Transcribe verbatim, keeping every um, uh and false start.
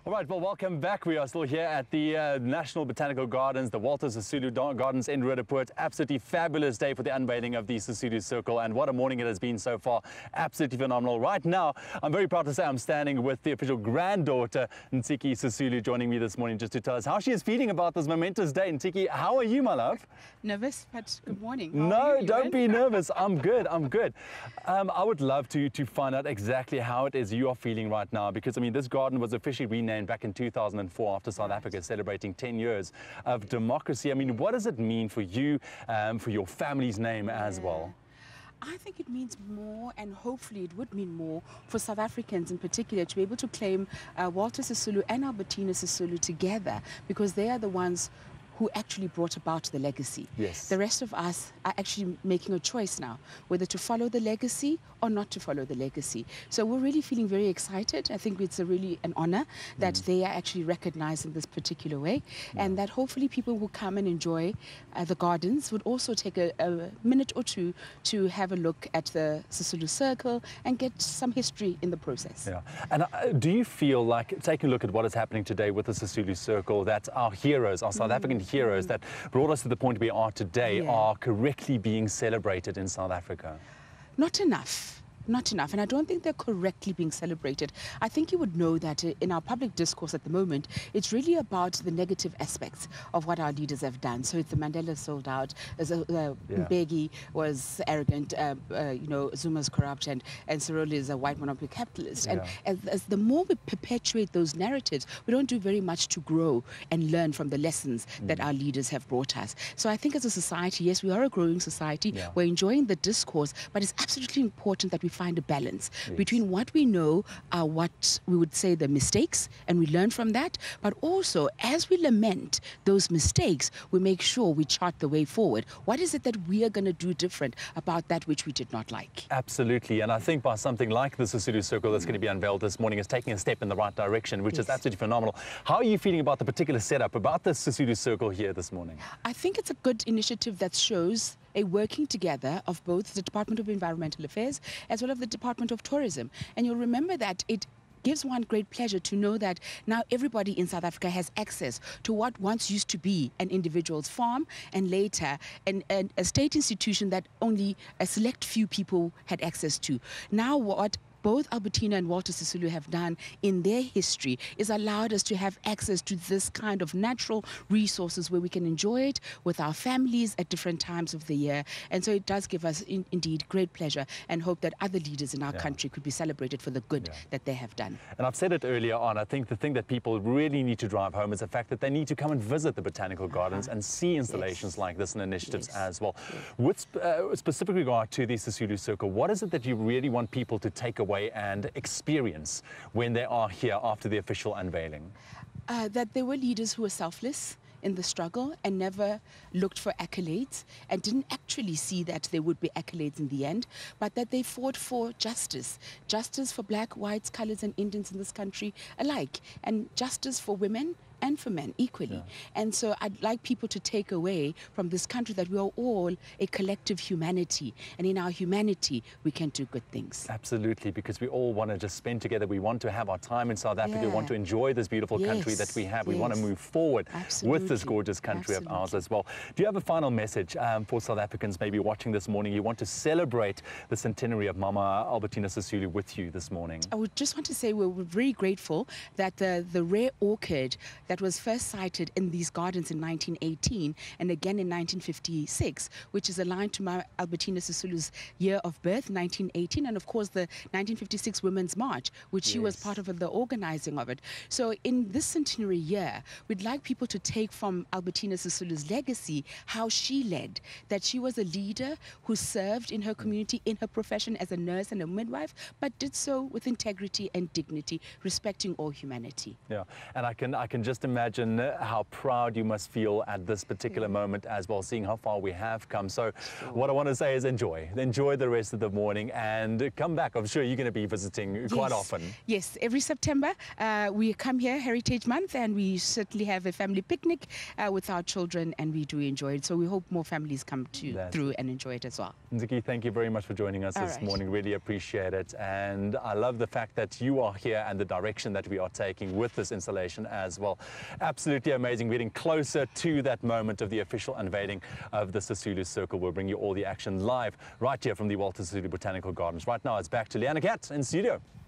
All right, well, welcome back. We are still here at the uh, National Botanical Gardens, the Walter Sisulu Gardens in Roodepoort. Absolutely fabulous day for the unveiling of the Sisulu Circle, and what a morning it has been so far. Absolutely phenomenal. Right now, I'm very proud to say I'm standing with the official granddaughter, Ntiki Sisulu, joining me this morning just to tell us how she is feeling about this momentous day. Ntiki, how are you, my love? Nervous, but good morning. How no, you, don't be nervous. I'm good. I'm good. Um, I would love to, to find out exactly how it is you are feeling right now, because, I mean, this garden was officially renamed back in two thousand four after South Africa celebrating ten years of democracy. I mean, what does it mean for you, um, for your family's name as well? I think it means more, and hopefully it would mean more for South Africans in particular to be able to claim uh, Walter Sisulu and Albertina Sisulu together, because they are the ones who actually brought about the legacy. Yes. The rest of us are actually making a choice now, whether to follow the legacy or not to follow the legacy. So we're really feeling very excited. I think it's a really an honor that mm. they are actually recognized in this particular way, yeah. and that hopefully people who come and enjoy uh, the gardens would also take a, a minute or two to have a look at the Sisulu Circle and get some history in the process. Yeah. And uh, do you feel like, taking a look at what is happening today with the Sisulu Circle, that our heroes, our South mm. African heroes that brought us to the point we are today yeah. are correctly being celebrated in South Africa? Not enough. Not enough, and I don't think they're correctly being celebrated. I think you would know that in our public discourse at the moment, it's really about the negative aspects of what our leaders have done. So it's the Mandela sold out, as uh, yeah. Mbeki was arrogant, uh, uh, you know, Zuma's corrupt, and, and Cyril is a white monopoly capitalist. Yeah. And as, as the more we perpetuate those narratives, we don't do very much to grow and learn from the lessons mm. that our leaders have brought us. So I think as a society, yes, we are a growing society. Yeah. We're enjoying the discourse, but it's absolutely important that we find a balance yes. between what we know are what we would say the mistakes, and we learn from that, but also as we lament those mistakes, we make sure we chart the way forward. What is it that we are going to do different about that which we did not like? Absolutely, and I think by something like the Sisulu Circle that's going to be unveiled this morning is taking a step in the right direction, which yes. is absolutely phenomenal. How are you feeling about the particular setup, about the Sisulu Circle here this morning? I think it's a good initiative that shows a working together of both the Department of Environmental Affairs as well as the Department of Tourism. And you'll remember that it gives one great pleasure to know that now everybody in South Africa has access to what once used to be an individual's farm, and later an, an, a state institution that only a select few people had access to. Now what both Albertina and Walter Sisulu have done in their history is allowed us to have access to this kind of natural resources where we can enjoy it with our families at different times of the year. And so it does give us in, indeed great pleasure, and hope that other leaders in our yeah. country could be celebrated for the good yeah. that they have done. And I've said it earlier on, I think the thing that people really need to drive home is the fact that they need to come and visit the Botanical Gardens uh-huh. and see installations yes. like this and initiatives yes. as well. Yes. With uh, specific regard to the Sisulu Circle, what is it that you really want people to take away and experience when they are here after the official unveiling? Uh, that there were leaders who were selfless in the struggle and never looked for accolades, and didn't actually see that there would be accolades in the end, but that they fought for justice. Justice for black, whites, colors and Indians in this country alike, and justice for women and for men equally. Yeah. And so I'd like people to take away from this country that we are all a collective humanity, and in our humanity we can do good things. Absolutely, because we all want to just spend together. We want to have our time in South Africa. Yeah. We want to enjoy this beautiful yes. country that we have. We yes. want to move forward Absolutely. with this gorgeous country Absolutely. of ours as well. Do you have a final message um, for South Africans maybe watching this morning? You want to celebrate the centenary of Mama Albertina Sisulu with you this morning? I would just want to say we're very grateful that the, the rare orchid that was first sighted in these gardens in nineteen eighteen and again in nineteen fifty-six, which is aligned to Mama Albertina Sisulu's year of birth, nineteen eighteen, and of course the nineteen fifty-six Women's March, which yes. she was part of the organizing of it. So in this centenary year, we'd like people to take from Albertina Sisulu's legacy how she led, that she was a leader who served in her community, in her profession as a nurse and a midwife, but did so with integrity and dignity, respecting all humanity. Yeah, and I can I can just just imagine how proud you must feel at this particular yeah. moment as well, seeing how far we have come. So sure. what I want to say is enjoy. Enjoy the rest of the morning and come back. I'm sure you're going to be visiting yes. quite often. Yes, every September uh, we come here, Heritage Month, and we certainly have a family picnic uh, with our children, and we do enjoy it. So we hope more families come to That's through and enjoy it as well. Nziki, thank you very much for joining us All this right. morning. Really appreciate it. And I love the fact that you are here and the direction that we are taking with this installation as well. Absolutely amazing. We're getting closer to that moment of the official unveiling of the Sisulu Circle. We'll bring you all the action live right here from the Walter Sisulu Botanical Gardens. Right now, it's back to Leanna Cat in studio.